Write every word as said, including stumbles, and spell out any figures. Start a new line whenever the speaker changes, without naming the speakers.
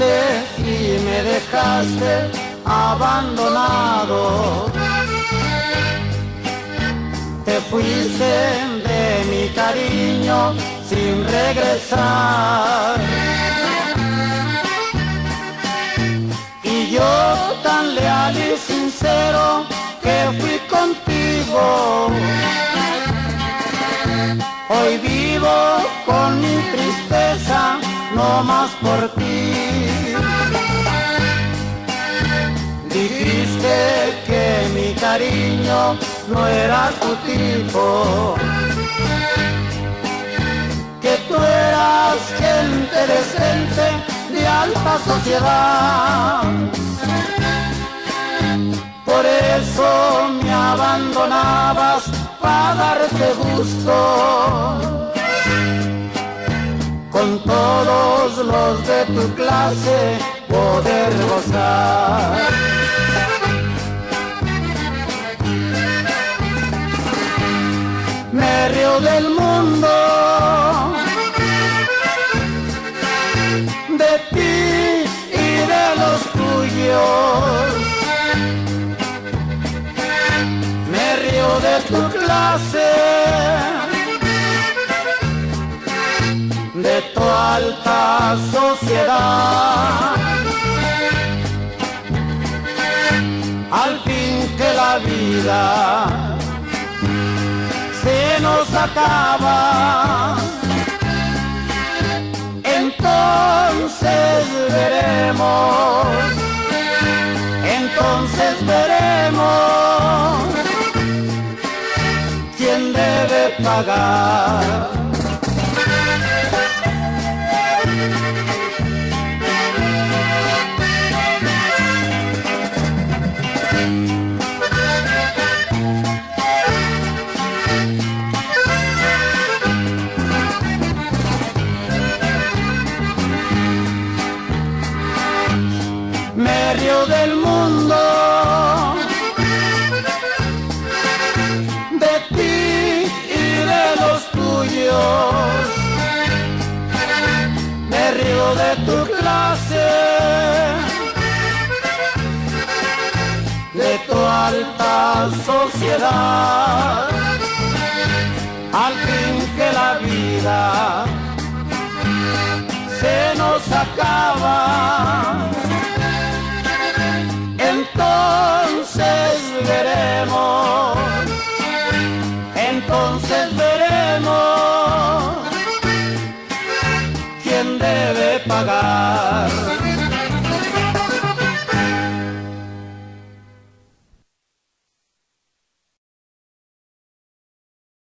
fuiste y me dejaste abandonado. Te fuiste de mi cariño sin regresar. Y yo tan leal y sincero que fui contigo, hoy vivo con mi tristeza, no más por ti. Dijiste que mi cariño no era tu tipo, que tú eras gente decente de alta sociedad. Por eso me abandonabas para darte gusto con todos los de tu clase poder gozar. Me río del mundo, de ti y de los tuyos. Me río de tu clase, de tu alta sociedad. Al fin que la vida se nos acaba, entonces veremos, entonces veremos quién debe pagar. Me río del mundo, de ti y de los tuyos. Me río de tu clase, de tu alta sociedad. Al fin que la vida se nos acaba, entonces veremos, entonces veremos quién debe pagar.